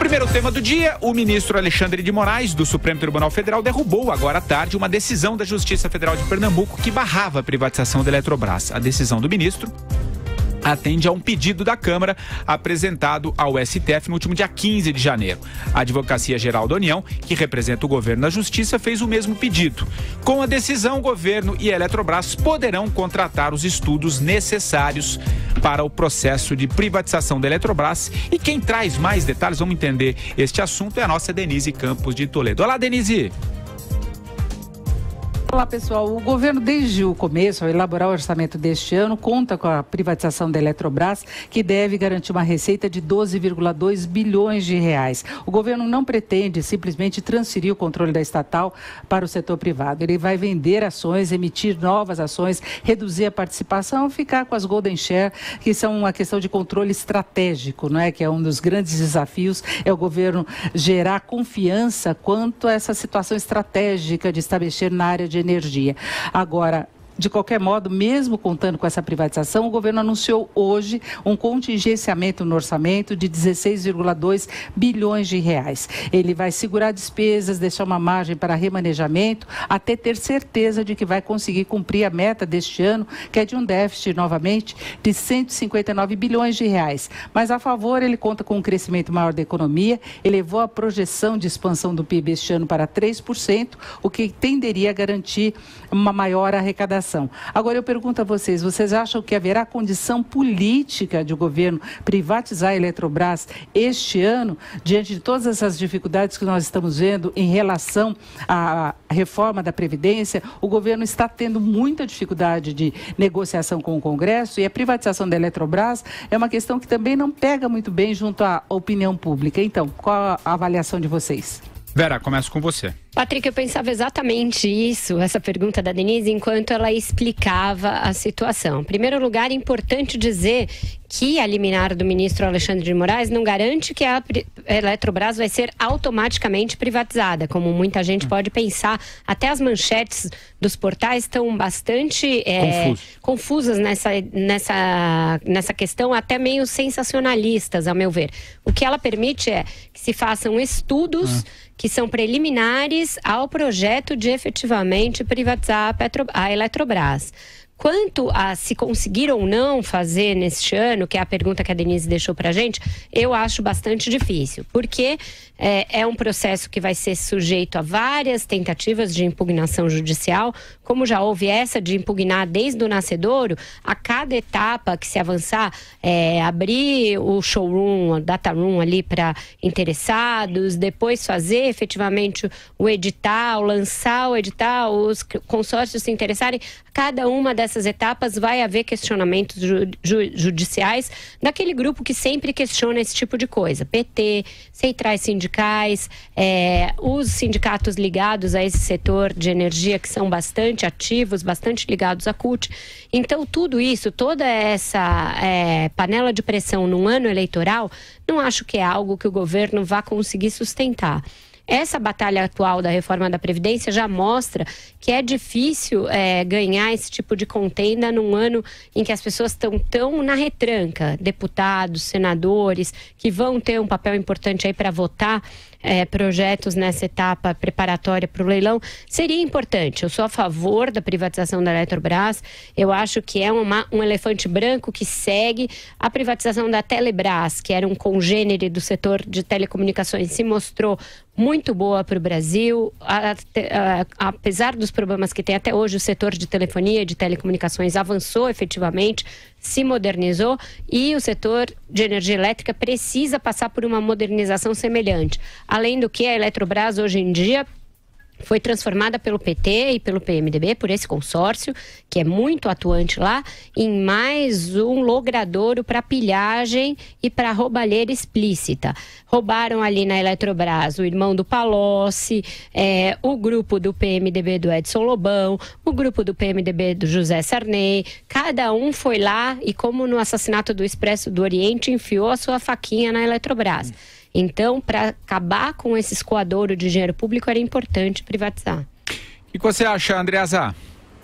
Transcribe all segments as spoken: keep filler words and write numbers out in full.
Primeiro tema do dia, o ministro Alexandre de Moraes, do Supremo Tribunal Federal, derrubou agora à tarde uma decisão da Justiça Federal de Pernambuco que barrava a privatização da Eletrobras. A decisão do ministro atende a um pedido da Câmara apresentado ao S T F no último dia quinze de janeiro. A Advocacia Geral da União, que representa o governo na Justiça, fez o mesmo pedido. Com a decisão, o governo e a Eletrobras poderão contratar os estudos necessários para o processo de privatização da Eletrobras. E quem traz mais detalhes, vamos entender este assunto, é a nossa Denise Campos de Toledo. Olá, Denise! Olá, pessoal. O governo, desde o começo, ao elaborar o orçamento deste ano, conta com a privatização da Eletrobras, que deve garantir uma receita de doze vírgula dois bilhões de reais. O governo não pretende simplesmente transferir o controle da estatal para o setor privado. Ele vai vender ações, emitir novas ações, reduzir a participação, ficar com as Golden Share, que são uma questão de controle estratégico, não é? Que é um dos grandes desafios, é o governo gerar confiança quanto a essa situação estratégica de estabelecer na área de energia. Agora, de qualquer modo, mesmo contando com essa privatização, o governo anunciou hoje um contingenciamento no orçamento de dezesseis vírgula dois bilhões de reais. Ele vai segurar despesas, deixar uma margem para remanejamento, até ter certeza de que vai conseguir cumprir a meta deste ano, que é de um déficit, novamente, de cento e cinquenta e nove bilhões de reais. Mas, a favor, ele conta com um crescimento maior da economia, elevou a projeção de expansão do P I B este ano para três por cento, o que tenderia a garantir uma maior arrecadação. Agora eu pergunto a vocês, vocês acham que haverá condição política de o governo privatizar a Eletrobras este ano, diante de todas essas dificuldades que nós estamos vendo em relação à reforma da Previdência? O governo está tendo muita dificuldade de negociação com o Congresso e a privatização da Eletrobras é uma questão que também não pega muito bem junto à opinião pública. Então, qual a avaliação de vocês? Vera, começo com você. Patrick, eu pensava exatamente isso, essa pergunta da Denise, enquanto ela explicava a situação. Em primeiro lugar, é importante dizer que a liminar do ministro Alexandre de Moraes não garante que a Eletrobras vai ser automaticamente privatizada, como muita gente pode pensar. Até as manchetes dos portais estão bastante é, confusas nessa, nessa, nessa questão, até meio sensacionalistas, ao meu ver. O que ela permite é que se façam estudos ah. que são preliminares ao projeto de efetivamente privatizar a, Petro, a Eletrobras. Quanto a se conseguir ou não fazer neste ano, que é a pergunta que a Denise deixou para a gente, eu acho bastante difícil, porque é, é um processo que vai ser sujeito a várias tentativas de impugnação judicial, como já houve essa de impugnar desde o nascedouro, a cada etapa que se avançar, é, abrir o showroom, a data room ali para interessados, depois fazer efetivamente o edital, lançar o edital, os consórcios se interessarem, cada uma dessas etapas vai haver questionamentos ju ju judiciais daquele grupo que sempre questiona esse tipo de coisa. P T, centrais sindicais, é, os sindicatos ligados a esse setor de energia que são bastante ativos, bastante ligados à C U T. Então, tudo isso, toda essa é, panela de pressão num ano eleitoral, não acho que é algo que o governo vá conseguir sustentar. Essa batalha atual da reforma da Previdência já mostra que é difícil é, ganhar esse tipo de contenda num ano em que as pessoas estão tão na retranca. Deputados, senadores, que vão ter um papel importante aí para votar é, projetos nessa etapa preparatória para o leilão. Seria importante. Eu sou a favor da privatização da Eletrobras. Eu acho que é uma, um elefante branco que segue. A privatização da Telebrás, que era um congênere do setor de telecomunicações, se mostrou muito boa para o Brasil, a, a, a, apesar dos problemas que tem até hoje, o setor de telefonia e de telecomunicações avançou efetivamente, se modernizou e o setor de energia elétrica precisa passar por uma modernização semelhante. Além do que, a Eletrobras hoje em dia foi transformada pelo P T e pelo P M D B, por esse consórcio, que é muito atuante lá, em mais um logradouro para pilhagem e para roubalheira explícita. Roubaram ali na Eletrobras o irmão do Palocci, é, o grupo do P M D B do Edson Lobão, o grupo do P M D B do José Sarney. Cada um foi lá e, como no assassinato do Expresso do Oriente, enfiou a sua faquinha na Eletrobras. Então, para acabar com esse escoadouro de dinheiro público, era importante privatizar. O que você acha, Andreasa?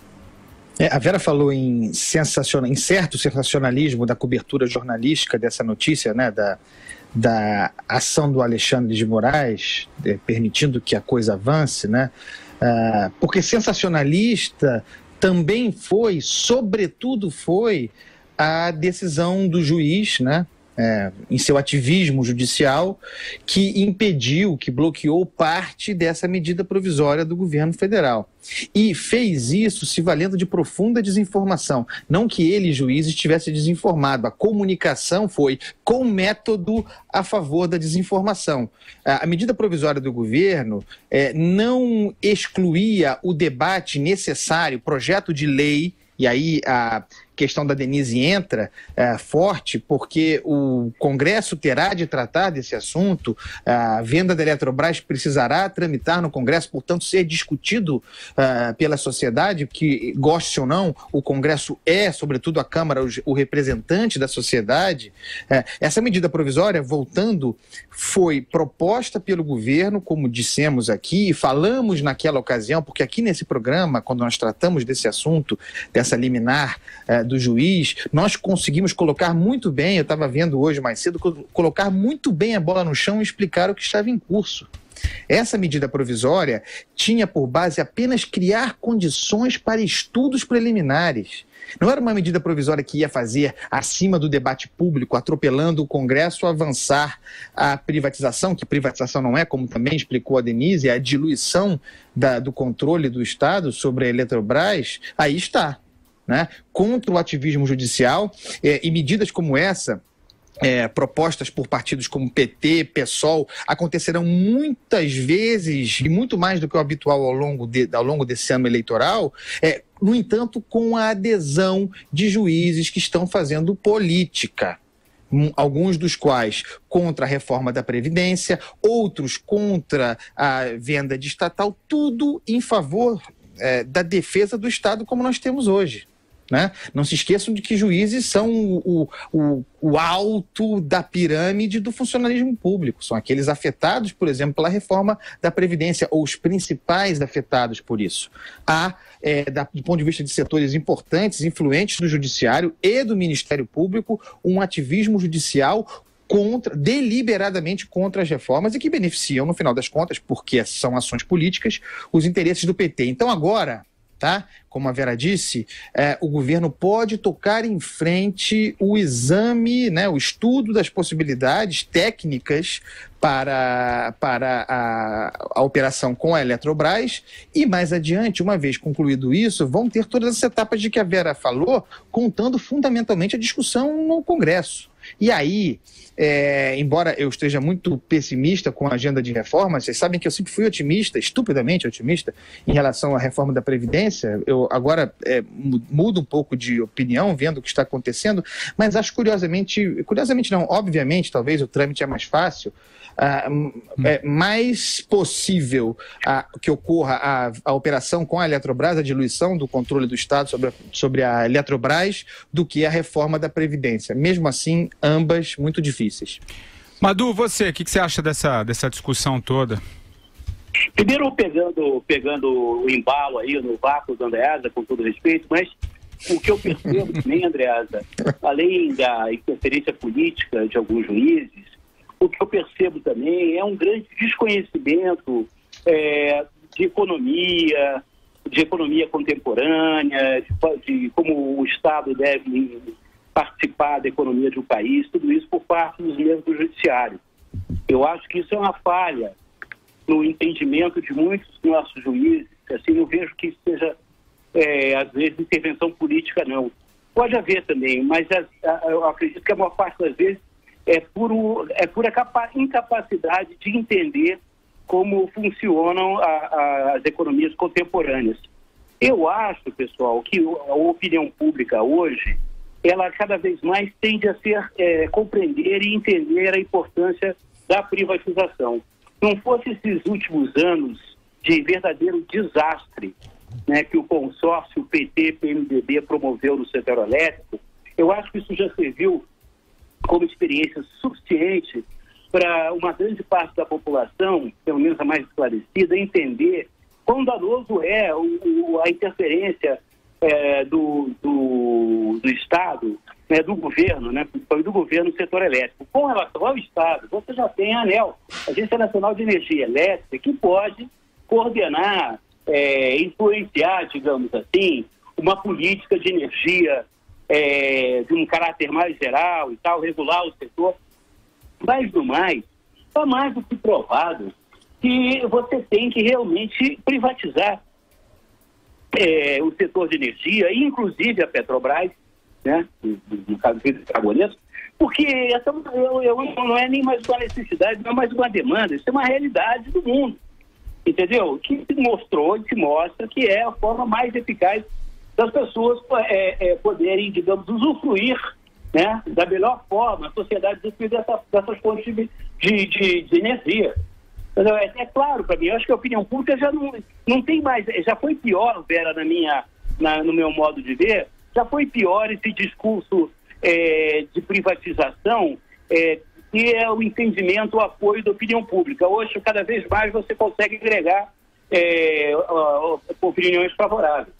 É, a Vera falou em, sensacion... em certo sensacionalismo da cobertura jornalística dessa notícia, né, da, da ação do Alexandre de Moraes, é, permitindo que a coisa avance, né? Uh, porque sensacionalista também foi, sobretudo foi, a decisão do juiz, né? É, em seu ativismo judicial, que impediu, que bloqueou parte dessa medida provisória do governo federal. E fez isso se valendo de profunda desinformação. Não que ele, juiz, estivesse desinformado. A comunicação foi com método a favor da desinformação. A medida provisória do governo é, não excluía o debate necessário, projeto de lei, e aí a questão da Denise entra é, forte, porque o Congresso terá de tratar desse assunto, a venda da Eletrobras precisará tramitar no Congresso, portanto ser discutido uh, pela sociedade, que goste ou não, o Congresso é, sobretudo a Câmara, o, o representante da sociedade. É, essa medida provisória, voltando, foi proposta pelo governo, como dissemos aqui, e falamos naquela ocasião, porque aqui nesse programa, quando nós tratamos desse assunto, dessa liminar uh, do juiz, nós conseguimos colocar muito bem, eu estava vendo hoje mais cedo, colocar muito bem a bola no chão e explicar o que estava em curso. Essa medida provisória tinha por base apenas criar condições para estudos preliminares. Não era uma medida provisória que ia fazer acima do debate público, atropelando o Congresso a avançar a privatização, que privatização não é, como também explicou a Denise, é a diluição da, do controle do Estado sobre a Eletrobras. Aí está. Né, contra o ativismo judicial, é, e medidas como essa, é, propostas por partidos como P T, PSOL, acontecerão muitas vezes, e muito mais do que o habitual ao longo, de, ao longo desse ano eleitoral, é, no entanto, com a adesão de juízes que estão fazendo política. Alguns dos quais contra a reforma da Previdência, outros contra a venda de estatal, tudo em favor é, da defesa do Estado como nós temos hoje. Né? Não se esqueçam de que juízes são o, o, o alto da pirâmide do funcionalismo público. São aqueles afetados, por exemplo, pela reforma da Previdência, ou os principais afetados por isso. Há, é, da, do ponto de vista de setores importantes, influentes do Judiciário e do Ministério Público, um ativismo judicial contra, deliberadamente contra as reformas e que beneficiam, no final das contas, porque são ações políticas, os interesses do P T. Então agora... Tá? Como a Vera disse, é, o governo pode tocar em frente o exame, né, o estudo das possibilidades técnicas para, para a, a operação com a Eletrobras e mais adiante, uma vez concluído isso, vão ter todas as etapas de que a Vera falou, contando fundamentalmente a discussão no Congresso. E aí, é, embora eu esteja muito pessimista com a agenda de reforma, vocês sabem que eu sempre fui otimista, estupidamente otimista, em relação à reforma da Previdência. Eu agora é, mudo um pouco de opinião, vendo o que está acontecendo, mas acho curiosamente, curiosamente não, obviamente, talvez o trâmite é mais fácil, Uh, é mais possível uh, que ocorra a, a operação com a Eletrobras, a diluição do controle do Estado sobre a, sobre a Eletrobras, do que a reforma da Previdência. Mesmo assim, ambas muito difíceis. Madu, você, o que, que você acha dessa, dessa discussão toda? Primeiro, pegando, pegando o embalo aí no vácuo do Andreasa, com todo respeito, mas o que eu percebo também, Andreasa, além da interferência política de alguns juízes, o que eu percebo também é um grande desconhecimento é, de economia, de economia contemporânea, de, de como o Estado deve participar da economia de um país, tudo isso por parte dos membros do Judiciário. Eu acho que isso é uma falha no entendimento de muitos nossos juízes. Assim, não vejo que seja, é, às vezes, intervenção política, não. Pode haver também, mas a, a, eu acredito que a maior parte das vezes é, puro, é pura capa, incapacidade de entender como funcionam a, a, as economias contemporâneas. Eu acho, pessoal, que a opinião pública hoje, ela cada vez mais tende a ser, é, compreender e entender a importância da privatização. Não fosse esses últimos anos de verdadeiro desastre, né, que o consórcio P T P M D B promoveu no setor elétrico, eu acho que isso já serviu como experiência suficiente para uma grande parte da população, pelo menos a mais esclarecida, entender quão danoso é o, o, a interferência é, do, do, do Estado né, do governo, né, do governo no setor elétrico. Com relação ao Estado, você já tem a ANEEL, Agência Nacional de Energia Elétrica, que pode coordenar, é, influenciar, digamos assim, uma política de energia é, de um caráter mais geral e tal, regular o setor. Mas, do mais, está mais do que provado que você tem que realmente privatizar é, o setor de energia, inclusive a Petrobras, né, no caso do Carboneto, porque essa eu, eu, não é nem mais uma necessidade, não é mais uma demanda, isso é uma realidade do mundo, entendeu? Que se mostrou e se mostra que é a forma mais eficaz das pessoas é, é, poderem, digamos, usufruir, né, da melhor forma, a sociedade usufruir dessa, dessas fontes de, de, de, de energia. É, é claro, para mim, eu acho que a opinião pública já não, não tem mais, já foi pior, Vera, na minha, na, no meu modo de ver, já foi pior esse discurso é, de privatização, é, que é o entendimento, o apoio da opinião pública. Hoje, cada vez mais, você consegue agregar é, opiniões favoráveis.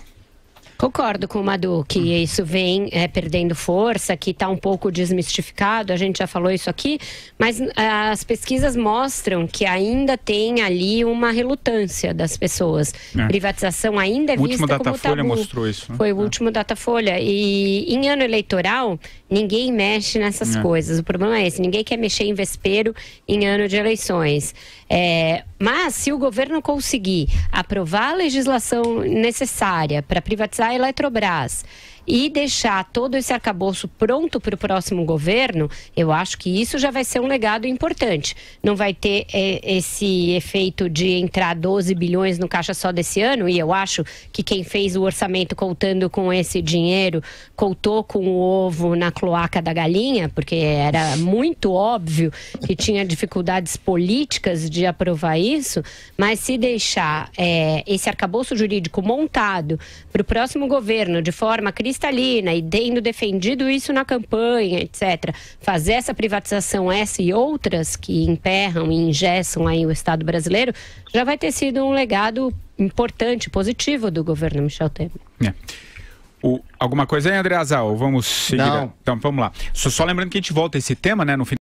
Concordo com o Madu, que isso vem é, perdendo força, que está um pouco desmistificado, a gente já falou isso aqui, mas as pesquisas mostram que ainda tem ali uma relutância das pessoas. É. Privatização ainda é vista como tabu. O último Datafolha mostrou isso. Né? Foi o é. último Datafolha. E em ano eleitoral, ninguém mexe nessas é. coisas. O problema é esse, ninguém quer mexer em vespeiro em ano de eleições. É, mas se o governo conseguir aprovar a legislação necessária para privatizar a Eletrobras e deixar todo esse arcabouço pronto para o próximo governo, eu acho que isso já vai ser um legado importante. Não vai ter é, esse efeito de entrar doze bilhões no caixa só desse ano, e eu acho que quem fez o orçamento contando com esse dinheiro, contou com o ovo na cloaca da galinha, porque era muito óbvio que tinha dificuldades políticas de aprovar isso, mas se deixar é, esse arcabouço jurídico montado para o próximo governo de forma cristalina e tendo defendido isso na campanha, etcétera, fazer essa privatização, essa e outras que emperram e engessam aí o Estado brasileiro, já vai ter sido um legado importante, positivo do governo Michel Temer. É. O, alguma coisa aí, André Azal? Vamos seguir? Não. Então, vamos lá. Só, só lembrando que a gente volta a esse tema, né, no final.